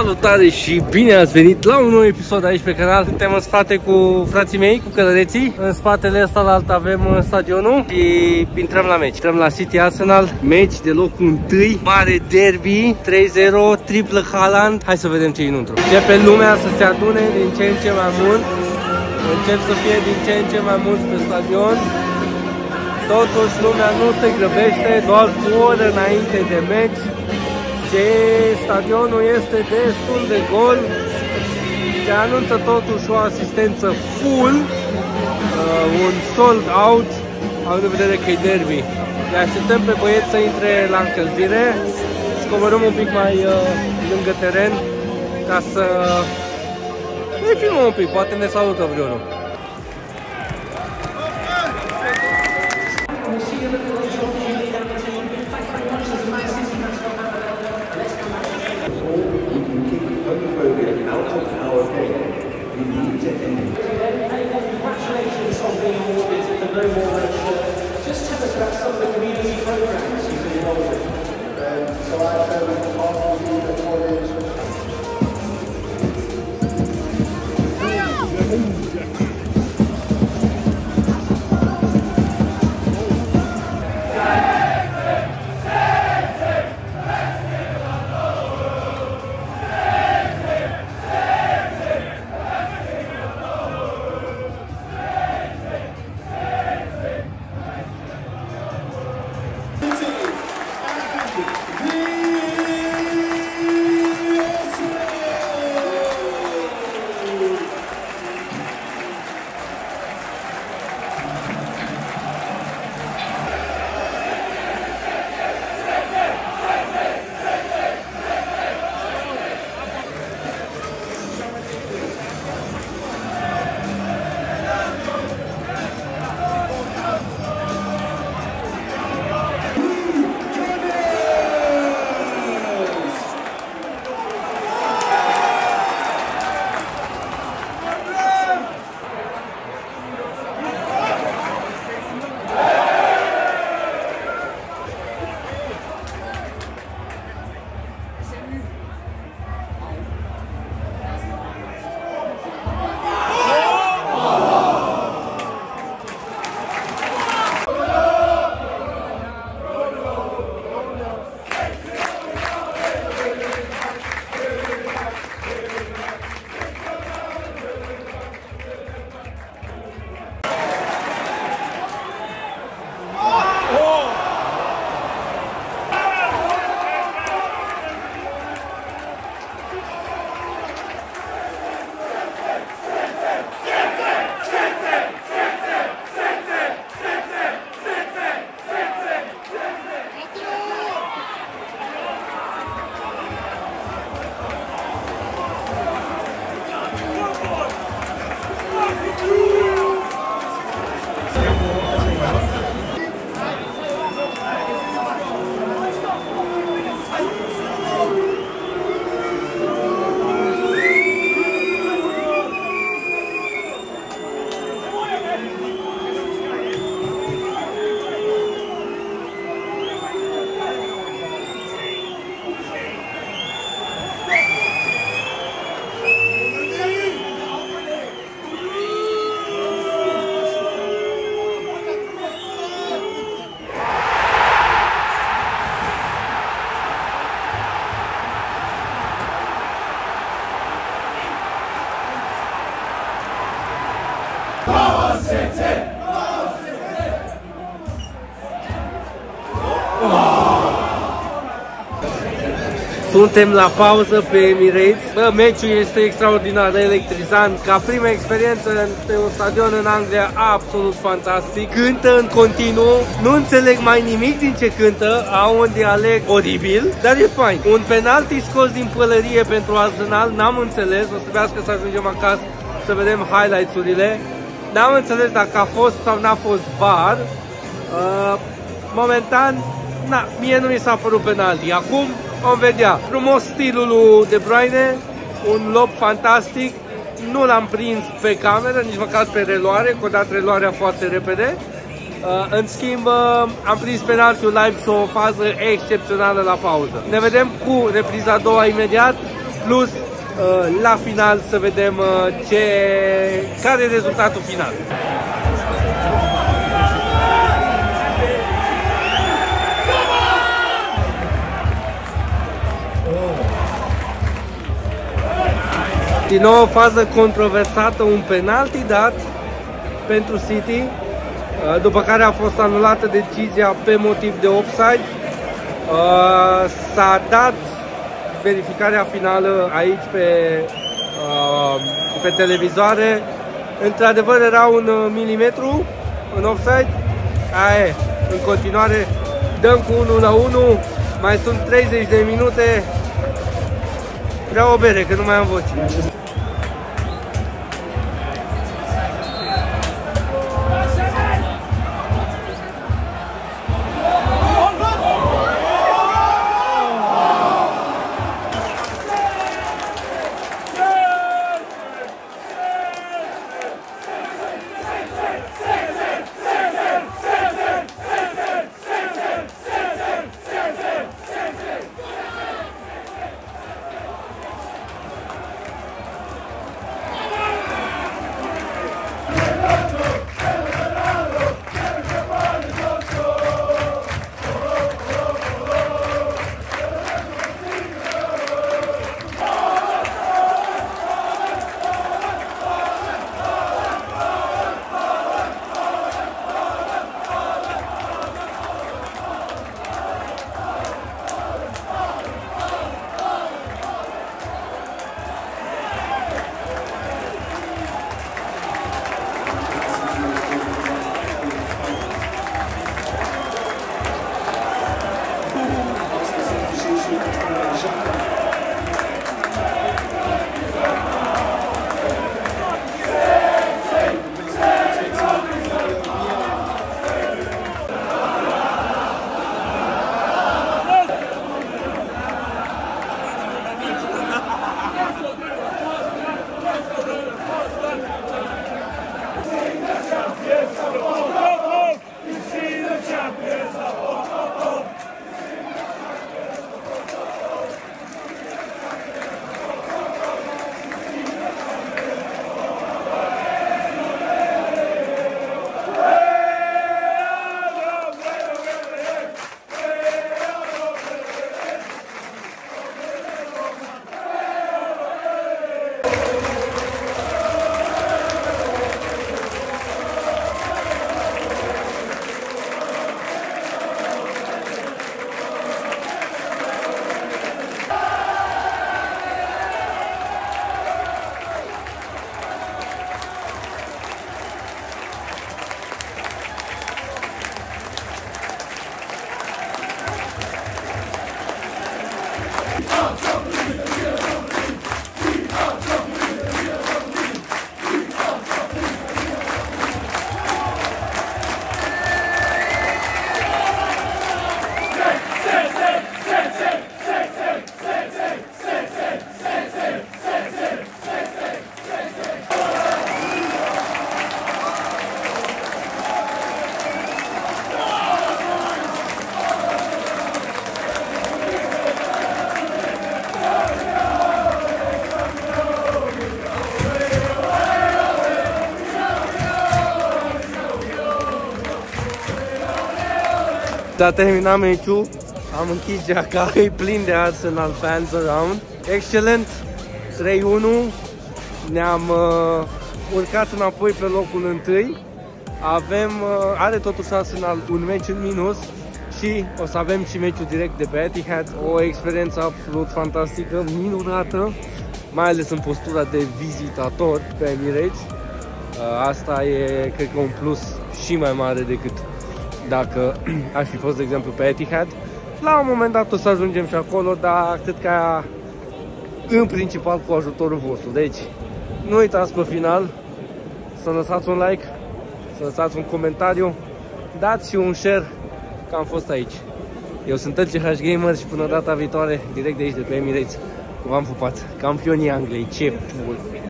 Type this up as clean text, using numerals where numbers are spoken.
Salutare și bine ați venit la un nou episod aici pe canal. Suntem în spate cu frații mei, cu călăreții. În spatele ăsta la alt avem stadionul și intrăm la meci. Intrăm la City Arsenal, meci de locul 1, mare derby, 3-0, triplă Haaland. Hai să vedem ce-i înăuntru. Începe lumea să se adune din ce în ce mai mult. Încep să fie din ce în ce mai mulți pe stadion. Totuși lumea nu se grăbește, doar cu o oră înainte de meci. Stadionul este destul de gol. Se anunță totuși o asistență full, un sold out, având în vedere că e derby. Le așteptăm pe băieți să intre la încălzire, să coborâm un pic mai lângă teren ca să ne filmăm un pic, poate ne salută vreunul. Suntem la pauză pe Emirates. Bă, meciul este extraordinar de electrizant. Ca prima experiență pe un stadion în Anglia, absolut fantastic. Cântă în continuu. Nu înțeleg mai nimic din ce cântă. Au un dialect oribil, dar e fain. Un penalti scos din pălărie pentru Arsenal, n-am înțeles. O să trebuiască să ajungem acasă să vedem highlights-urile. N-am înțeles dacă a fost sau n-a fost VAR. Momentan, mie nu mi s-a părut penalti. Acum vom vedea. Frumos stilul lui De Bruyne, un lob fantastic. Nu l-am prins pe cameră, nici măcar pe reluare, că o dat reluarea foarte repede. În schimb, am prins penaltiul live și o fază excepțională la pauză. Ne vedem cu repriza a doua imediat. plus la final să vedem care e rezultatul final. Din nou o fază controversată, un penalti dat pentru City, după care a fost anulată decizia pe motiv de offside. S-a dat verificarea finală aici pe televizoare. Într-adevăr era un milimetru în offside. Aia e. În continuare dăm cu 1-1. Mai sunt 30 de minute. Vreau o bere, că nu mai am voce. S-a terminat meciul, am închis geaca, e plin de Arsenal fans around. Excelent, 3-1, ne-am urcat înapoi pe locul întâi. Are totuși Arsenal un meci în minus și o să avem și meciul direct de pe Etihad. O experiență absolut fantastică, minunată, mai ales în postura de vizitator pe Emirates. Asta e, cred că, un plus și mai mare decât dacă aș fi fost, de exemplu, pe Etihad. La un moment dat o să ajungem și acolo, dar cred că în principal cu ajutorul vostru. Deci, nu uitați pe final să lăsați un like, să lăsați un comentariu, dați și un share că am fost aici. Eu sunt LCH Gamer și până data viitoare, direct de aici, de pe Emirates, v-am pupat. Campionii Angliei, ce bun!